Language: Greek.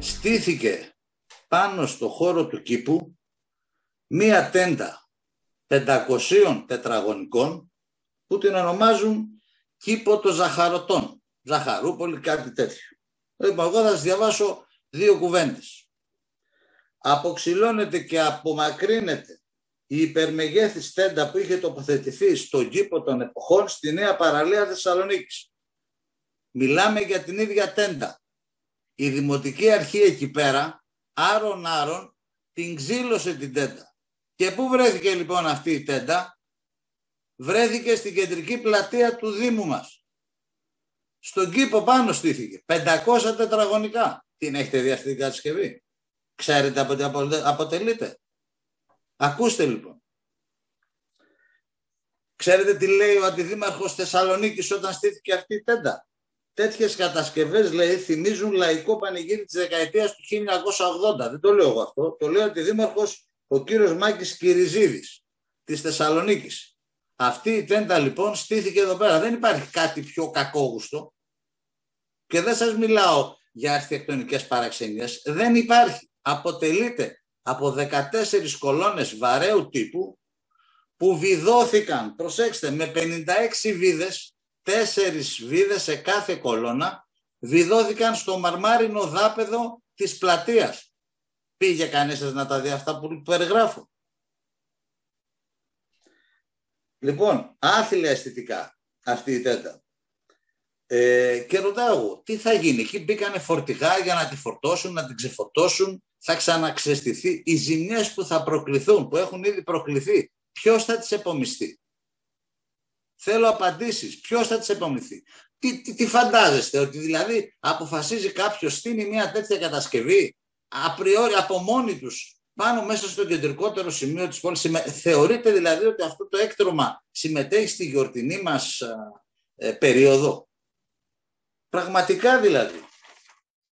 στήθηκε πάνω στο χώρο του κήπου μία τέντα 500 τετραγωνικών που την ονομάζουν κήπο των Ζαχαρωτών. Ζαχαρούπολη, κάτι τέτοιο. Λοιπόν, εγώ θα σας διαβάσω 2 κουβέντες. Αποξυλώνεται και απομακρύνεται η υπερμεγέθης τέντα που είχε τοποθετηθεί στον κήπο των εποχών στη Νέα Παραλία Θεσσαλονίκης. Μιλάμε για την ίδια τέντα. Η Δημοτική Αρχή εκεί πέρα, άρον-άρον, την ξύλωσε την τέντα. Και πού βρέθηκε λοιπόν αυτή η τέντα? Βρέθηκε στην κεντρική πλατεία του Δήμου μας. Στον κήπο πάνω στήθηκε. 500 τετραγωνικά. Την έχετε δει αυτή την κατασκευή? Ξέρετε από τι αποτελείται? Ακούστε λοιπόν. Ξέρετε τι λέει ο αντιδήμαρχος Θεσσαλονίκης όταν στήθηκε αυτή η τέντα? Τέτοιες κατασκευές, λέει, θυμίζουν λαϊκό πανηγύρι της δεκαετίας του 1980. Δεν το λέω εγώ αυτό. Το λέει ο αντιδήμαρχος ο κύριος Μάκης Κυριζίδης της Θεσσαλονίκης. Αυτή η τέντα λοιπόν στήθηκε εδώ πέρα. Δεν υπάρχει κάτι πιο κακόγουστο. Και δεν σας μιλάω για αρχιτεκτονικές παραξενίες. Δεν υπάρχει. Αποτελείται από 14 κολόνες βαρέου τύπου που βιδώθηκαν, προσέξτε, με 56 βίδες, 4 βίδες σε κάθε κολόνα, βιδώθηκαν στο μαρμάρινο δάπεδο της πλατείας. Πήγε κανείς να τα δει αυτά που περιγράφω? Λοιπόν, άθλια αισθητικά αυτή η τέντα. Και ρωτάω εγώ, τι θα γίνει? Εκεί μπήκανε φορτηγά για να τη φορτώσουν, να την ξεφορτώσουν, θα ξαναξεστηθεί. Οι ζημιές που θα προκληθούν, που έχουν ήδη προκληθεί, ποιος θα τις επομιστεί? Θέλω απαντήσεις. Ποιος θα τις επομιστεί? Τι φαντάζεστε? Ότι δηλαδή αποφασίζει κάποιος, στείνει μια τέτοια κατασκευή απριόρι από μόνοι τους πάνω μέσα στο κεντρικότερο σημείο της πόλης? Θεωρείτε δηλαδή ότι αυτό το έκτρωμα συμμετέχει στη γιορτινή μας περίοδο? Πραγματικά δηλαδή.